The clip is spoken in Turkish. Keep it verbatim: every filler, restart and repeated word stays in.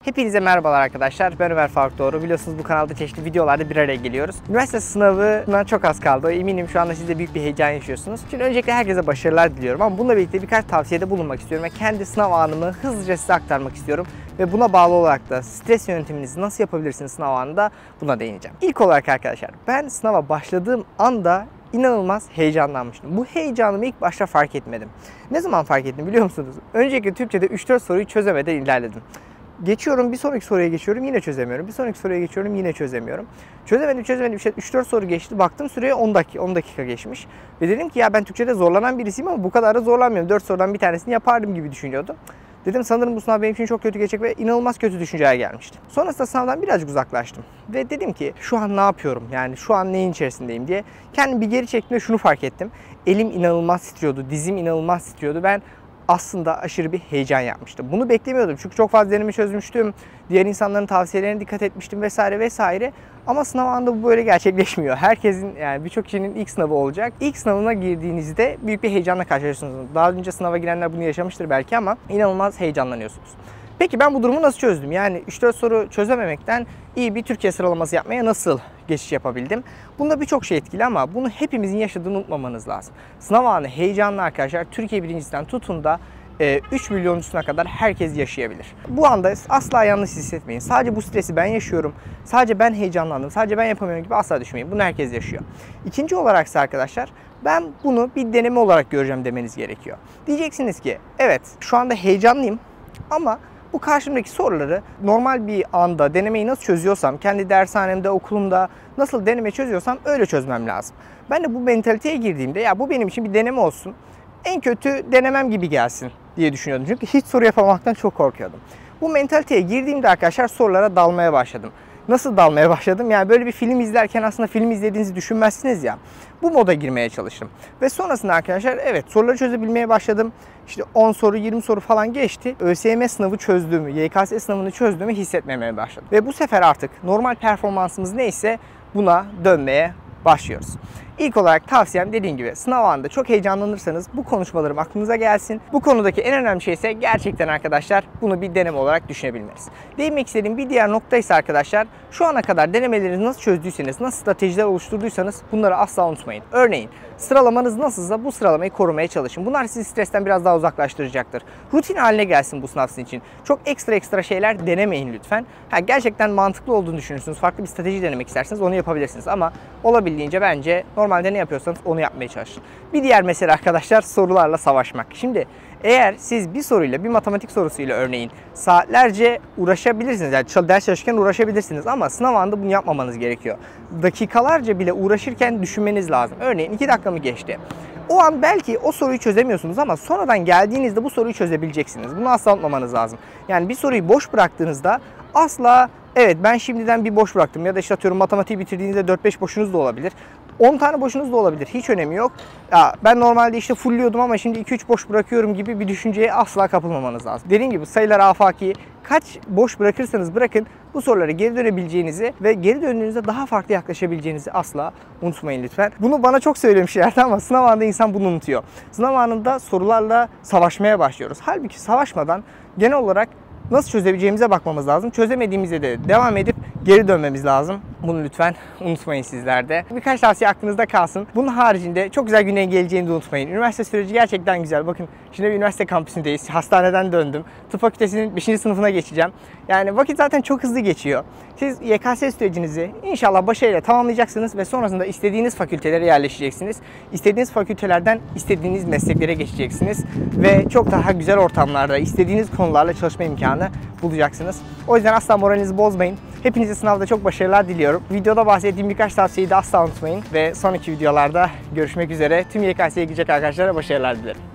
Hepinize merhabalar arkadaşlar. Ben Ömer Faruk Doğru. Biliyorsunuz bu kanalda çeşitli videolarda bir araya geliyoruz. Üniversite sınavından çok az kaldı. Eminim şu anda siz de büyük bir heyecan yaşıyorsunuz. Şimdi öncelikle herkese başarılar diliyorum ama bununla birlikte birkaç tavsiyede bulunmak istiyorum ve kendi sınav anımı hızlıca size aktarmak istiyorum. Ve buna bağlı olarak da stres yönetiminizi nasıl yapabilirsiniz sınav anında buna değineceğim. İlk olarak arkadaşlar ben sınava başladığım anda İnanılmaz heyecanlanmıştım. Bu heyecanımı ilk başta fark etmedim. Ne zaman fark ettim biliyor musunuz? Öncelikle Türkçe'de üç dört soruyu çözemeden ilerledim. Geçiyorum, bir sonraki soruya geçiyorum, yine çözemiyorum. Bir sonraki soruya geçiyorum, yine çözemiyorum. Çözemedim, çözemedim. İşte üç dört soru geçti. Baktım süreye on dakika, on dakika geçmiş. Ve dedim ki ya ben Türkçe'de zorlanan birisiyim ama bu kadar da zorlanmıyorum. dört sorudan bir tanesini yapardım gibi düşünüyordum. Dedim sanırım bu sınav benim için çok kötü geçecek ve inanılmaz kötü düşünceye gelmişti. Sonrasında sınavdan birazcık uzaklaştım. Ve dedim ki şu an ne yapıyorum? Yani şu an neyin içerisindeyim diye. Kendimi bir geri çektiğimde şunu fark ettim. Elim inanılmaz titriyordu, dizim inanılmaz titriyordu. Ben aslında aşırı bir heyecan yapmıştım. Bunu beklemiyordum çünkü çok fazla deneme çözmüştüm. Diğer insanların tavsiyelerine dikkat etmiştim vesaire vesaire. Ama sınav anında bu böyle gerçekleşmiyor. Herkesin yani birçok kişinin ilk sınavı olacak. İlk sınavına girdiğinizde büyük bir heyecanla karşılaşıyorsunuz. Daha önce sınava girenler bunu yaşamıştır belki ama inanılmaz heyecanlanıyorsunuz. Peki ben bu durumu nasıl çözdüm? Yani üç dört soru çözememekten iyi bir Türkiye sıralaması yapmaya nasıl geçiş yapabildim? Bunda birçok şey etkili ama bunu hepimizin yaşadığını unutmamanız lazım. Sınav anı heyecanlı arkadaşlar. Türkiye birincisinden tutun da üç milyoncusuna kadar herkes yaşayabilir. Bu anda asla yalnız hissetmeyin. Sadece bu stresi ben yaşıyorum. Sadece ben heyecanlandım. Sadece ben yapamıyorum gibi asla düşünmeyin. Bunu herkes yaşıyor. İkinci olarak ise arkadaşlar ben bunu bir deneme olarak göreceğim demeniz gerekiyor. Diyeceksiniz ki evet şu anda heyecanlıyım ama bu karşımdaki soruları normal bir anda denemeyi nasıl çözüyorsam, kendi dershanemde, okulumda nasıl deneme çözüyorsam öyle çözmem lazım. Ben de bu mentaliteye girdiğimde ya bu benim için bir deneme olsun. En kötü denemem gibi gelsin diye düşünüyordum. Çünkü hiç soru yapamaktan çok korkuyordum. Bu mentaliteye girdiğimde arkadaşlar sorulara dalmaya başladım. Nasıl dalmaya başladım? Yani böyle bir film izlerken aslında film izlediğinizi düşünmezsiniz ya. Bu moda girmeye çalıştım. Ve sonrasında arkadaşlar evet soruları çözebilmeye başladım. İşte on soru yirmi soru falan geçti. ÖSYM sınavı çözdüğümü, Y K S sınavını çözdüğümü hissetmemeye başladım. Ve bu sefer artık normal performansımız neyse buna dönmeye başlıyoruz. İlk olarak tavsiyem dediğim gibi sınav anında çok heyecanlanırsanız bu konuşmalarım aklınıza gelsin. Bu konudaki en önemli şey ise gerçekten arkadaşlar bunu bir deneme olarak düşünebilmeniz. Değinmek istediğim bir diğer nokta ise arkadaşlar şu ana kadar denemelerinizi nasıl çözdüyseniz, nasıl stratejiler oluşturduysanız bunları asla unutmayın. Örneğin sıralamanız nasılsa bu sıralamayı korumaya çalışın. Bunlar sizi stresten biraz daha uzaklaştıracaktır. Rutin haline gelsin bu sınav sizin için. Çok ekstra ekstra şeyler denemeyin lütfen. Ha, gerçekten mantıklı olduğunu düşünürsünüz. Farklı bir strateji denemek isterseniz onu yapabilirsiniz ama olabildiğince bence normalde ne yapıyorsanız onu yapmaya çalışın. Bir diğer mesele arkadaşlar sorularla savaşmak. Şimdi eğer siz bir soruyla, bir matematik sorusuyla örneğin saatlerce uğraşabilirsiniz. Yani ders çalışırken uğraşabilirsiniz ama sınav anında bunu yapmamanız gerekiyor. Dakikalarca bile uğraşırken düşünmeniz lazım. Örneğin iki dakika mı geçti? O an belki o soruyu çözemiyorsunuz ama sonradan geldiğinizde bu soruyu çözebileceksiniz. Bunu asla unutmamanız lazım. Yani bir soruyu boş bıraktığınızda asla evet ben şimdiden bir boş bıraktım ya da işte atıyorum matematiği bitirdiğinizde dört beş boşunuz da olabilir. on tane boşunuz da olabilir. Hiç önemi yok. Ya ben normalde işte fullliyordum ama şimdi iki üç boş bırakıyorum gibi bir düşünceye asla kapılmamanız lazım. Dediğim gibi sayılar afaki. Kaç boş bırakırsanız bırakın bu sorulara geri dönebileceğinizi ve geri döndüğünüzde daha farklı yaklaşabileceğinizi asla unutmayın lütfen. Bunu bana çok söylemişlerdi ama sınav anında insan bunu unutuyor. Sınav anında sorularla savaşmaya başlıyoruz. Halbuki savaşmadan genel olarak nasıl çözebileceğimize bakmamız lazım. Çözemediğimizde de devam edip geri dönmemiz lazım. Bunu lütfen unutmayın sizler de. Birkaç tavsiye aklınızda kalsın. Bunun haricinde çok güzel günlerin geleceğini de unutmayın. Üniversite süreci gerçekten güzel. Bakın şimdi bir üniversite kampüsündeyiz. Hastaneden döndüm. Tıp fakültesinin beşinci sınıfına geçeceğim. Yani vakit zaten çok hızlı geçiyor. Siz Y K S sürecinizi inşallah başarıyla tamamlayacaksınız ve sonrasında istediğiniz fakültelere yerleşeceksiniz. İstediğiniz fakültelerden istediğiniz mesleklere geçeceksiniz ve çok daha güzel ortamlarda istediğiniz konularla çalışma imkanı bulacaksınız. O yüzden asla moralinizi bozmayın. Hepinize sınavda çok başarılar diliyorum. Videoda bahsettiğim birkaç tavsiyeyi de asla unutmayın ve sonraki videolarda görüşmek üzere. Tüm Y K S'ye gidecek arkadaşlara başarılar dilerim.